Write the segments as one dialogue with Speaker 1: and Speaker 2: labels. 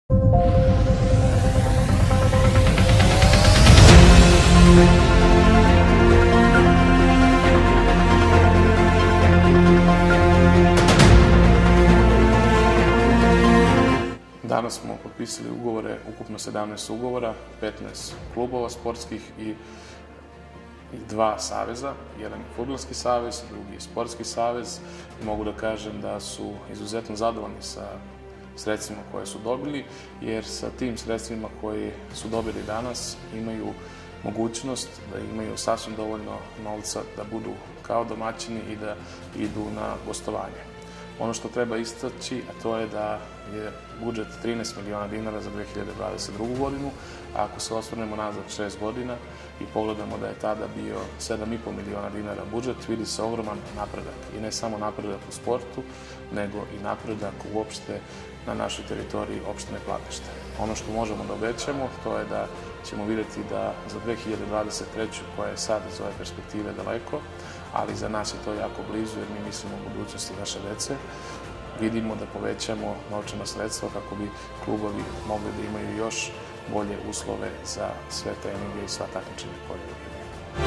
Speaker 1: Danas smo potpisali ugovore, ukupno 17 ugovora, 15 klubova sportskih i 2 saveza. Jedan je fudbalski savez, drugi je sportski savez. Mogu da kažem da su izuzetno zadovoljni sa sredstvima koje su dobili, jer sa tim sredstvima koje su dobili danas imaju mogućnost da imaju sasvim dovoljno novca da budu kao domaćini i da idu na gostovanje. Ono što treba istaći, a to je da je budžet 13 miliona dinara za 2022. godinu, a ako se osvrnemo nazad 6 godina i pogledamo da je tada bio 7,5 miliona dinara budžet, vidi se ogroman napredak. I ne samo napredak u sportu, nego i napredak uopšte na našoj teritoriji opštine Plandište. Ono što možemo da obećamo, to je da ćemo vidjeti da za 2023. koja je sad iz ove perspektive daleko, ali za nas je to jako blizu jer mi mislimo o budućnosti naše dece, vidimo da povećamo novčana sredstva kako bi klubovi mogli da imaju još bolje uslove za sve treninge i sva takmičenja koje imaju.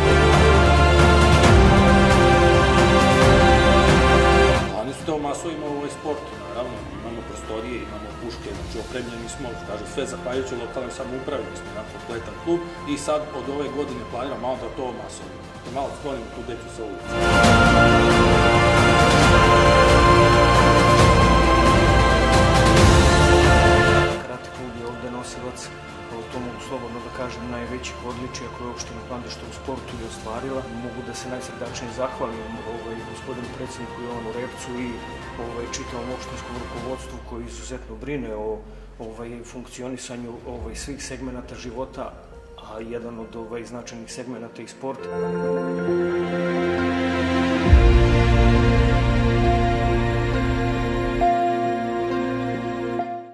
Speaker 2: Oni su te u masovima u ovoj sportu, naravno, imamo prostorije, imamo puške, znači opremljeni smo, kaže, sve zahvaljujući lokalnoj samoupravi, mi smo jedan kompletan klub i sad od ove godine planiramo malo da to masovimo, da malo sklonimo tu decu sa ulice.
Speaker 3: Karate klub je ovde nosilac, to mogu slobodno da kažem, najvećih odličija koje je opština Plandište u sportu i ostvarila. Mogu da se najsrdačnije zahvalim gospodinu predsjedniku Jovanu Repcu i čitavom opštinskom rukovodstvu koji izuzetno brine o funkcionisanju svih segmenata života, a jedan od značajnih segmenata i sporta.